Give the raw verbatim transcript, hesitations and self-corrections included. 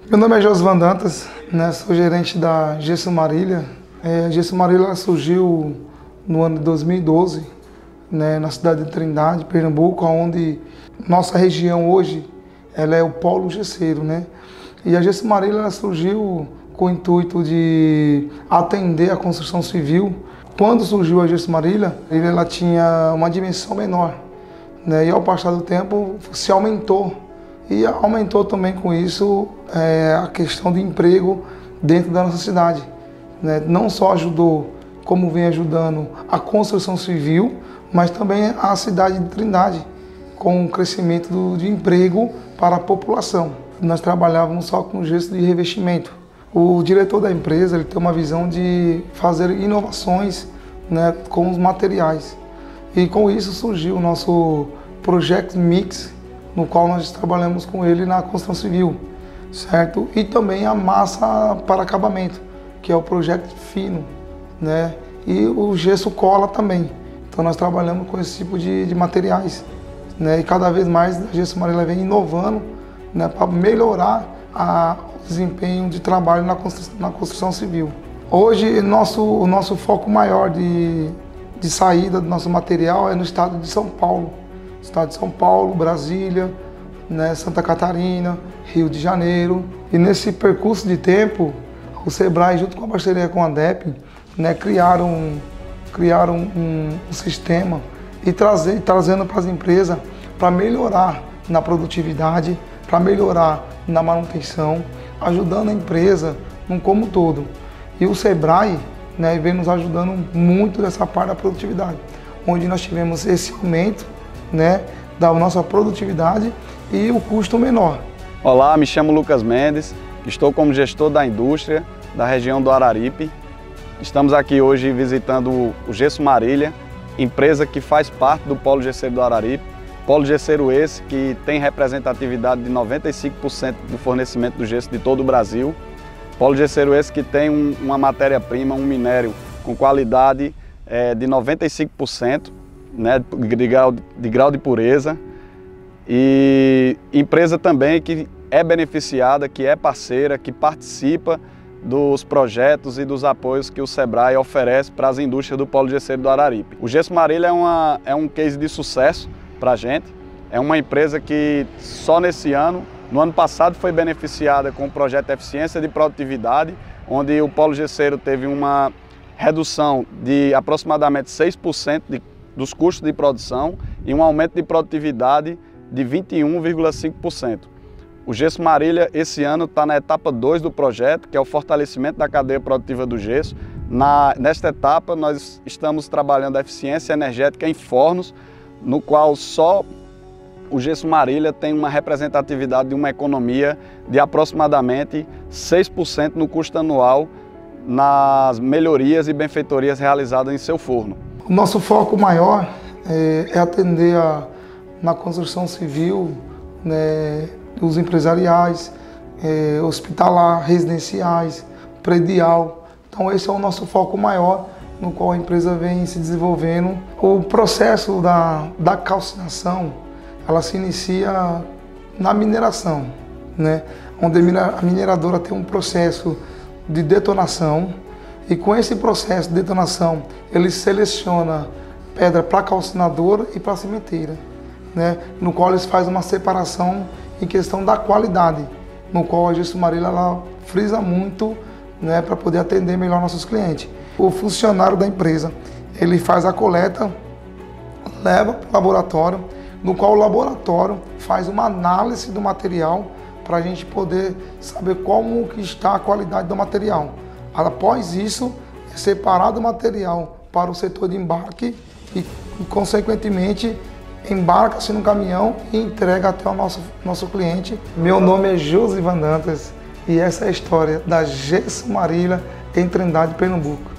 Meu nome é Josivan Dantas, né, sou gerente da Gesso Marília. É, a Gesso Marília surgiu no ano de dois mil e doze, né, na cidade de Trindade, Pernambuco, onde nossa região hoje ela é o polo gesseiro, né? E a Gesso Marília ela surgiu com o intuito de atender a construção civil. Quando surgiu a Gesso Marília, ela tinha uma dimensão menor, né? E ao passar do tempo se aumentou. E aumentou também com isso é, a questão de emprego dentro da nossa cidade, né? Não só ajudou, como vem ajudando a construção civil, mas também a cidade de Trindade, com o crescimento do, de emprego para a população. Nós trabalhávamos só com gesso de revestimento. O diretor da empresa ele tem uma visão de fazer inovações, né, com os materiais. E com isso surgiu o nosso Project Mix, no qual nós trabalhamos com ele na construção civil, certo? E também a massa para acabamento, que é o Project Fino, né? E o gesso cola também. Então nós trabalhamos com esse tipo de, de materiais, né? E cada vez mais a Gesso Marília vem inovando, né, para melhorar a, o desempenho de trabalho na construção, na construção civil. Hoje nosso, o nosso foco maior de, de saída do nosso material é no estado de São Paulo. Estado de São Paulo, Brasília, né, Santa Catarina, Rio de Janeiro. E nesse percurso de tempo, o Sebrae, junto com a parceria com a ANDEP, né, criaram, criaram um, um sistema e trazer, trazendo para as empresas para melhorar na produtividade, para melhorar na manutenção, ajudando a empresa num como todo. E o Sebrae, né, vem nos ajudando muito nessa parte da produtividade, onde nós tivemos esse aumento, né, da nossa produtividade e o custo menor. Olá, me chamo Lucas Mendes, estou como gestor da indústria da região do Araripe. Estamos aqui hoje visitando o Gesso Marília, empresa que faz parte do Polo Gesseiro do Araripe. Polo Gesseiro esse que tem representatividade de noventa e cinco por cento do fornecimento do gesso de todo o Brasil. Polo Gesseiro esse que tem um, uma matéria-prima, um minério com qualidade é, de noventa e cinco por cento. Né, de, grau, de grau de pureza, e empresa também que é beneficiada, que é parceira, que participa dos projetos e dos apoios que o Sebrae oferece para as indústrias do Polo Gesseiro do Araripe. O Gesso Marília é, uma, é um case de sucesso para a gente, é uma empresa que só nesse ano, no ano passado foi beneficiada com o projeto Eficiência de Produtividade, onde o Polo Gesseiro teve uma redução de aproximadamente seis por cento de dos custos de produção e um aumento de produtividade de vinte e um vírgula cinco por cento. O Gesso Marília esse ano está na etapa dois do projeto, que é o fortalecimento da cadeia produtiva do gesso. Na, nesta etapa nós estamos trabalhando a eficiência energética em fornos, no qual só o Gesso Marília tem uma representatividade de uma economia de aproximadamente seis por cento no custo anual nas melhorias e benfeitorias realizadas em seu forno. O nosso foco maior é, é atender a, na construção civil, né, os empresariais, é, hospitalar, residenciais, predial. Então esse é o nosso foco maior, no qual a empresa vem se desenvolvendo. O processo da, da calcinação, ela se inicia na mineração, né, onde a mineradora tem um processo de detonação. E com esse processo de detonação, ele seleciona pedra para calcinadora e para cimenteira, né? No qual eles fazem uma separação em questão da qualidade, no qual a Gesso Marília ela frisa muito, né, para poder atender melhor nossos clientes. O funcionário da empresa, ele faz a coleta, leva para o laboratório, no qual o laboratório faz uma análise do material para a gente poder saber como que está a qualidade do material. Após isso, é separado o material para o setor de embarque e, e consequentemente, embarca-se no caminhão e entrega até o nosso, nosso cliente. Meu nome é Josivan Dantas e essa é a história da Gesso Marília em Trindade, Pernambuco.